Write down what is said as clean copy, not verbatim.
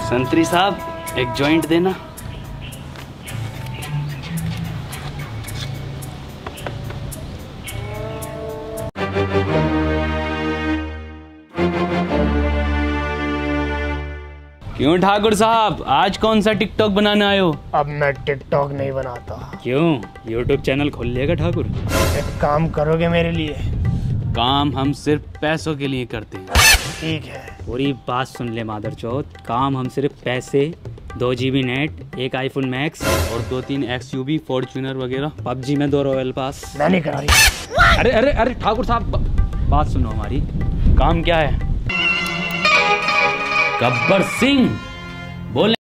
संतरी साहब एक जॉइंट देना। क्यों ठाकुर साहब, आज कौन सा टिकटॉक बनाने आए हो? अब मैं टिकटॉक नहीं बनाता। क्यों? यूट्यूब चैनल खोल लेगा ठाकुर? एक काम करोगे मेरे लिए? काम हम सिर्फ पैसों के लिए करते हैं। ठीक है। पूरी बात सुन ले मादरचोद, काम हम सिर्फ पैसे, 2 GB नेट, एक iPhone Max और 2-3 XUV फॉर्च्यूनर वगैरह। PUBG में 2 रॉयल पास। मैं नहीं करा रही। अरे अरे अरे ठाकुर साहब, बात सुनो हमारी। काम क्या है? गब्बर सिंह।